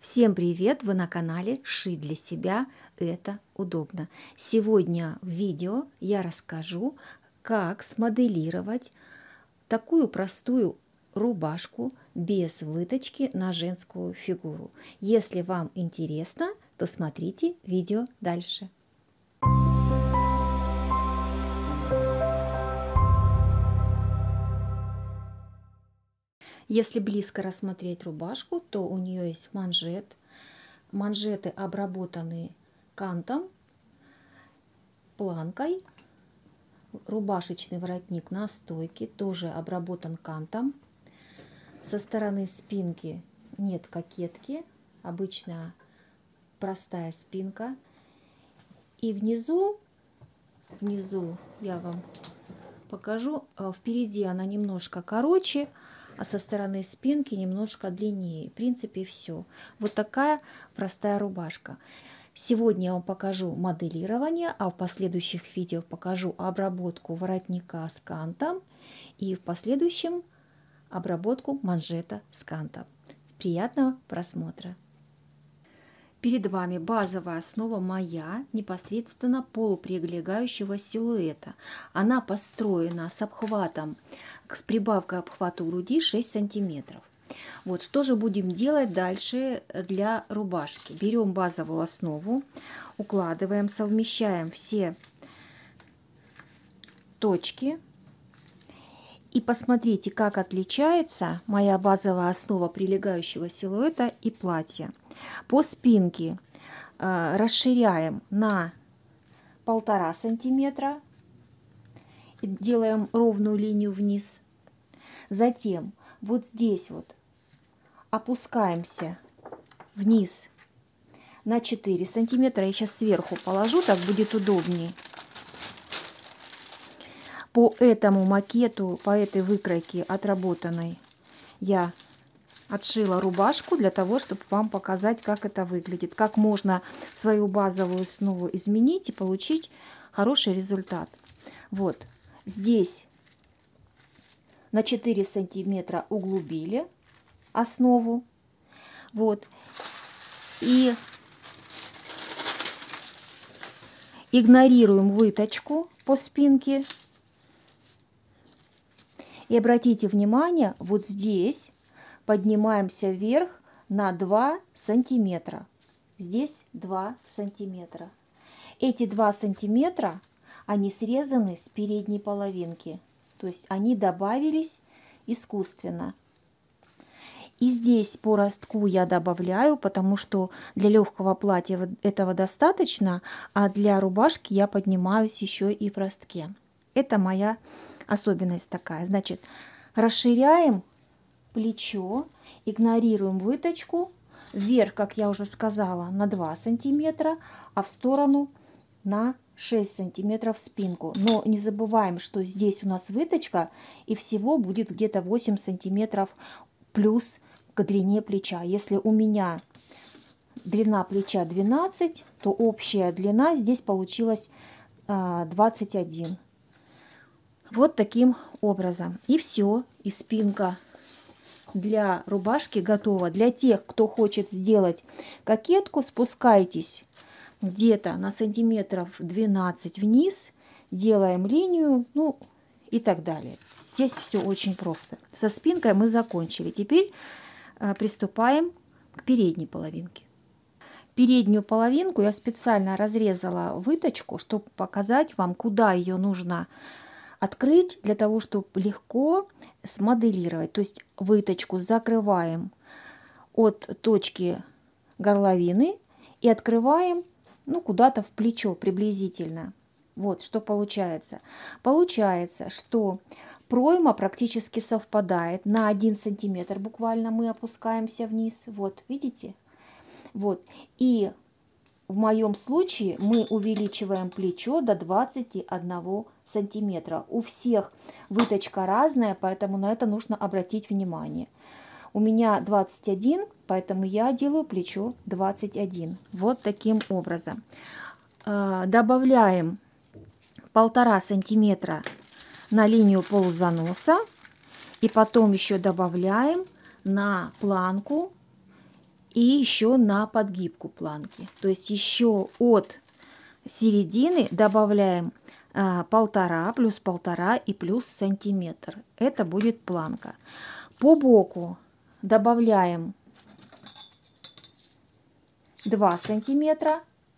Всем привет! Вы на канале «Шить для себя это удобно». Сегодня в видео я расскажу, как смоделировать такую простую рубашку без выточки на женскую фигуру. Если вам интересно, то смотрите видео дальше. Если близко рассмотреть рубашку, то у нее есть манжет. Манжеты обработаны кантом, планкой. Рубашечный воротник на стойке тоже обработан кантом. Со стороны спинки нет кокетки, обычная простая спинка. И внизу я вам покажу, впереди она немножко короче, а со стороны спинки немножко длиннее. В принципе, все. Вот такая простая рубашка. Сегодня я вам покажу моделирование, а в последующих видео покажу обработку воротника с кантом и в последующем обработку манжета с кантом. Приятного просмотра! Перед вами базовая основа моя, непосредственно полуприлегающего силуэта. Она построена с обхватом, с прибавкой обхвата груди 6 сантиметров. Вот что же будем делать дальше для рубашки. Берем базовую основу, укладываем, совмещаем все точки. И посмотрите, как отличается моя базовая основа прилегающего силуэта и платья. По спинке расширяем на 1,5 сантиметра и делаем ровную линию вниз. Затем вот здесь вот опускаемся вниз на 4 сантиметра. Я сейчас сверху положу, так будет удобнее. По этому макету, по этой выкройке отработанной, я отшила рубашку для того, чтобы вам показать, как это выглядит, как можно свою базовую основу изменить и получить хороший результат. Вот здесь на 4 сантиметра углубили основу. Вот. И игнорируем выточку по спинке. И обратите внимание, вот здесь поднимаемся вверх на 2 сантиметра. Здесь 2 сантиметра. Эти 2 сантиметра, они срезаны с передней половинки. То есть они добавились искусственно. И здесь по ростку я добавляю, потому что для легкого платья этого достаточно, а для рубашки я поднимаюсь еще и в ростке. Это моя особенность такая. Значит, расширяем плечо, игнорируем выточку. Вверх, как я уже сказала, на 2 сантиметра, а в сторону на 6 сантиметров спинку. Но не забываем, что здесь у нас выточка, и всего будет где-то 8 сантиметров плюс к длине плеча. Если у меня длина плеча 12, то общая длина здесь получилась 21. Вот таким образом. И все, и спинка для рубашки готова. Для тех, кто хочет сделать кокетку, спускайтесь где-то на сантиметров 12 вниз, делаем линию, ну и так далее. Здесь все очень просто. Со спинкой мы закончили. Теперь приступаем к передней половинке. Переднюю половинку я специально разрезала выточку, чтобы показать вам, куда ее нужно открыть, для того, чтобы легко смоделировать. То есть выточку закрываем от точки горловины и открываем, ну, куда-то в плечо приблизительно. Вот что получается. Получается, что пройма практически совпадает. На 1 сантиметр буквально мы опускаемся вниз. Вот, видите? Вот. И в моем случае мы увеличиваем плечо до 21 сантиметра. У всех выточка разная, поэтому на это нужно обратить внимание. У меня 21, поэтому я делаю плечо 21. Вот таким образом. Добавляем 1,5 сантиметра на линию полузаноса. И потом еще добавляем на планку и еще на подгибку планки. То есть еще от середины добавляем 1,5 плюс 1,5 и плюс сантиметр. Это будет планка. По боку добавляем 2 сантиметра.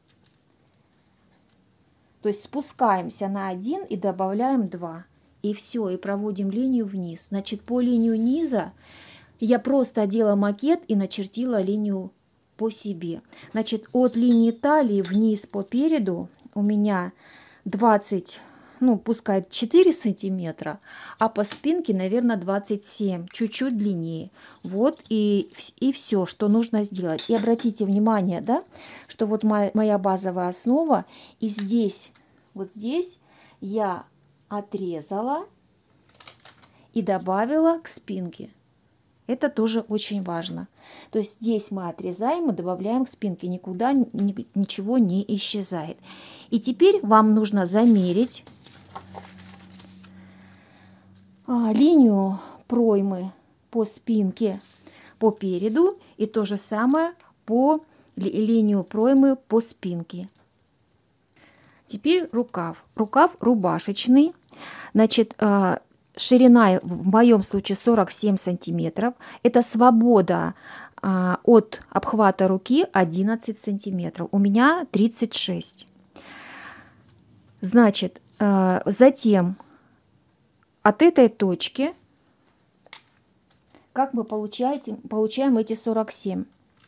То есть спускаемся на 1 и добавляем 2. И все, и проводим линию вниз. Значит, по линию низа я просто одела макет и начертила линию по себе. Значит, от линии талии вниз по переду у меня 20, ну, пускай 4 сантиметра, а по спинке, наверное, 27, чуть-чуть длиннее. Вот и все, что нужно сделать. И обратите внимание, да, что вот моя базовая основа, и здесь, вот здесь я отрезала и добавила к спинке. Это тоже очень важно. То есть здесь мы отрезаем и добавляем к спинке. Никуда ничего не исчезает. И теперь вам нужно замерить линию проймы по спинке, по переду. И то же самое по линию проймы по спинке. Теперь рукав. Рукав рубашечный. Значит, ширина в моем случае 47 сантиметров. Это свобода от обхвата руки 11 сантиметров. У меня 36. Значит, затем от этой точки, как мы получаем эти 47?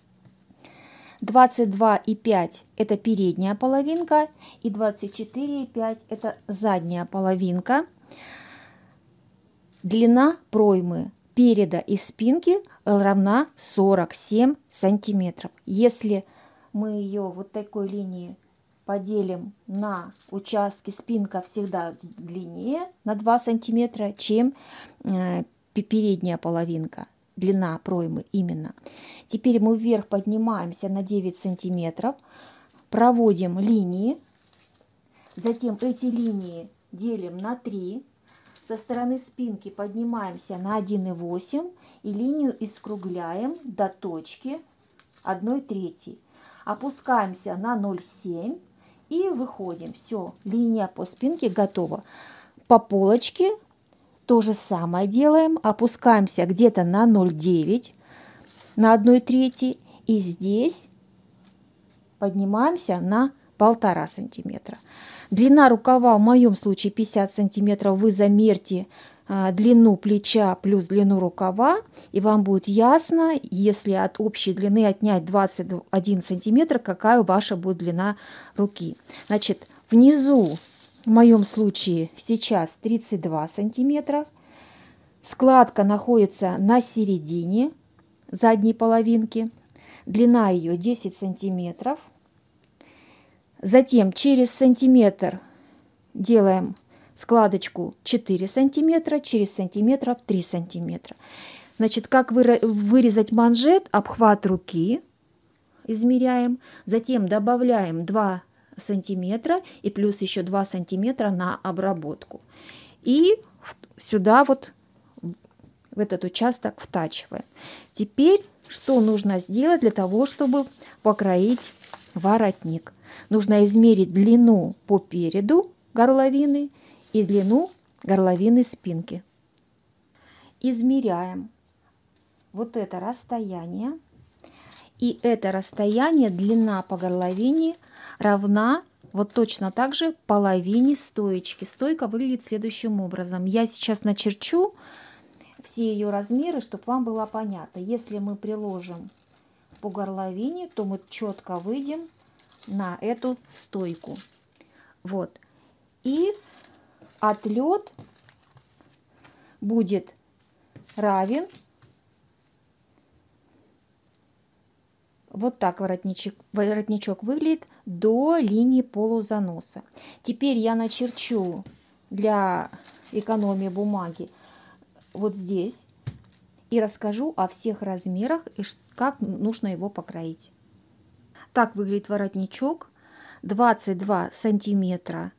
22,5 это передняя половинка и 24,5 это задняя половинка. Длина проймы переда и спинки равна 47 сантиметров. Если мы ее вот такой линией поделим на участки, спинка всегда длиннее на 2 сантиметра, чем передняя половинка. Длина проймы именно. Теперь мы вверх поднимаемся на 9 сантиметров, проводим линии, затем эти линии делим на 3. Со стороны спинки поднимаемся на 1,8 и линию искругляем до точки 1/3. Опускаемся на 0,7 и выходим. Все, линия по спинке готова. По полочке то же самое делаем. Опускаемся где-то на 0,9, на 1/3. И здесь поднимаемся на 1,5 сантиметра. Длина рукава в моем случае 50 сантиметров. Вы замерьте длину плеча плюс длину рукава, и вам будет ясно, если от общей длины отнять 21 сантиметр, какая ваша будет длина руки. Значит, внизу в моем случае сейчас 32 сантиметра. Складка находится на середине задней половинки. Длина ее 10 сантиметров. Затем через сантиметр делаем складочку 4 сантиметра, через сантиметров 3 сантиметра. Значит, как вырезать манжет, обхват руки измеряем, затем добавляем 2 сантиметра и плюс еще 2 сантиметра на обработку. И сюда вот в этот участок втачиваем. Теперь что нужно сделать для того, чтобы покроить воротник? Нужно измерить длину по переду горловины и длину горловины спинки. Измеряем вот это расстояние. И это расстояние, длина по горловине равна вот точно так же половине стоечки. Стойка выглядит следующим образом. Я сейчас начерчу все ее размеры, чтобы вам было понятно. Если мы приложим по горловине, то мы четко выйдем на эту стойку. Вот. И отлет будет равен. Вот так воротничок выглядит до линии полузаноса. Теперь я начерчу для экономии бумаги вот здесь и расскажу о всех размерах и как нужно его покроить. Так выглядит воротничок. 22 сантиметра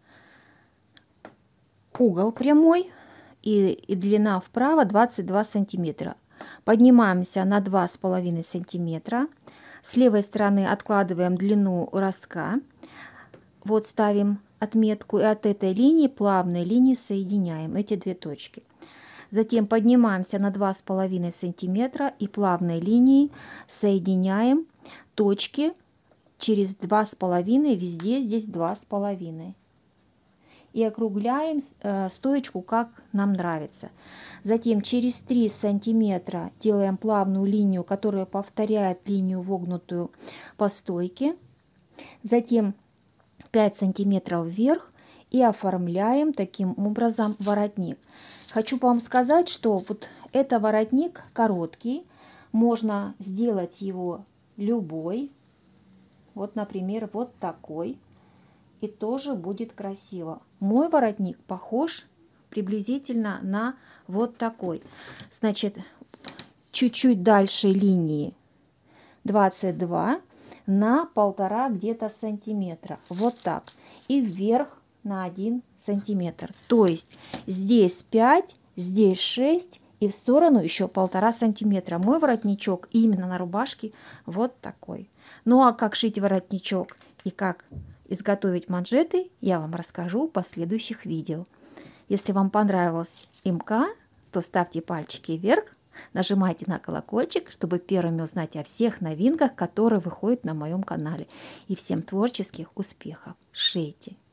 угол прямой и длина вправо 22 сантиметра. Поднимаемся на 2,5 сантиметра. С левой стороны откладываем длину ростка. Вот ставим отметку и от этой линии плавной линии соединяем эти две точки. Затем поднимаемся на 2,5 сантиметра и плавной линией соединяем точки через 2,5, везде здесь 2,5. И округляем стоечку, как нам нравится. Затем через 3 сантиметра делаем плавную линию, которая повторяет линию вогнутую по стойке. Затем 5 сантиметров вверх и оформляем таким образом воротник. Хочу вам сказать, что вот это воротник короткий, можно сделать его любой, вот, например, вот такой, и тоже будет красиво. Мой воротник похож приблизительно на вот такой. Значит, чуть-чуть дальше линии 22 на 1,5 где-то сантиметра, вот так, и вверх на 1 сантиметр. То есть здесь 5, здесь 6 и в сторону еще 1,5 сантиметра. Мой воротничок именно на рубашке вот такой. Ну а как шить воротничок и как изготовить манжеты, я вам расскажу в последующих видео. Если вам понравилась МК, то ставьте пальчики вверх, нажимайте на колокольчик, чтобы первыми узнать о всех новинках, которые выходят на моем канале. И всем творческих успехов! Шейте!